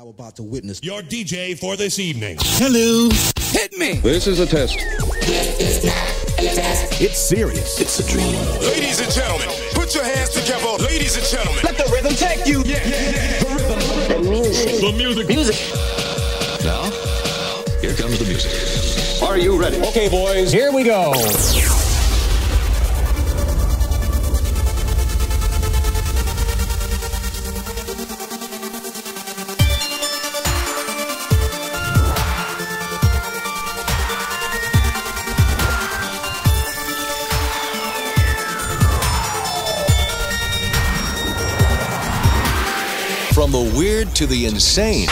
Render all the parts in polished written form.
now about to witness. Your DJ for this evening. Hello. Hit me. This is a test. It's serious. It's a dream. Ladies and gentlemen, put your hands together. Ladies and gentlemen. Let the rhythm take you. Yeah. The rhythm. The music. The music. Music. Now, here comes the music. Are you ready? Okay, boys, here we go. From the weird to the insane.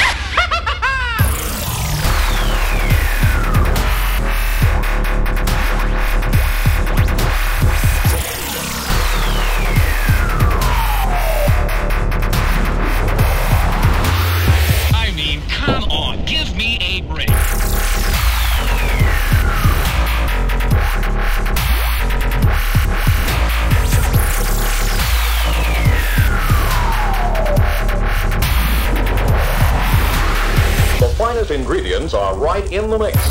I mean, come on, give me a break. The finest ingredients are right in the mix.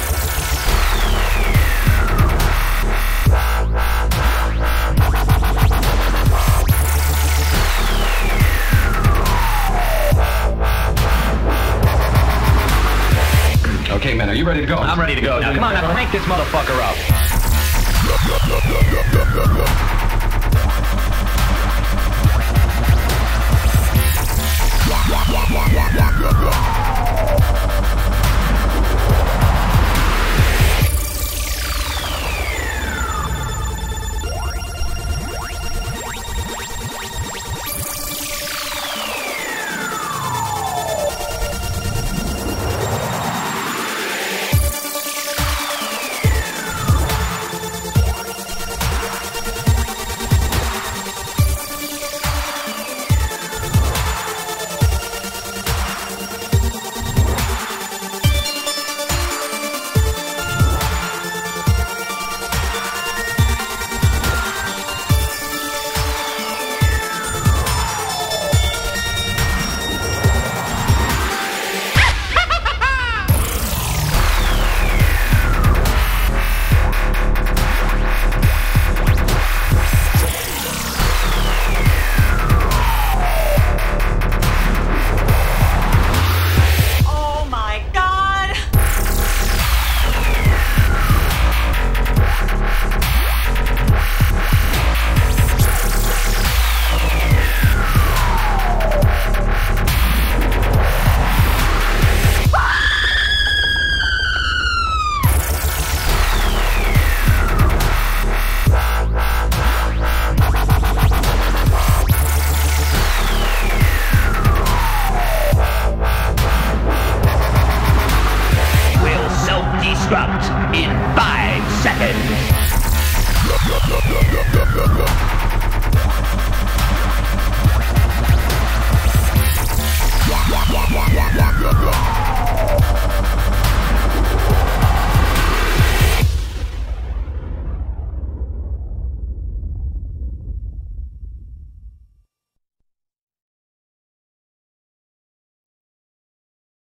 Okay, man, are you ready to go? I'm ready to go. Now, come on, now crank this motherfucker up.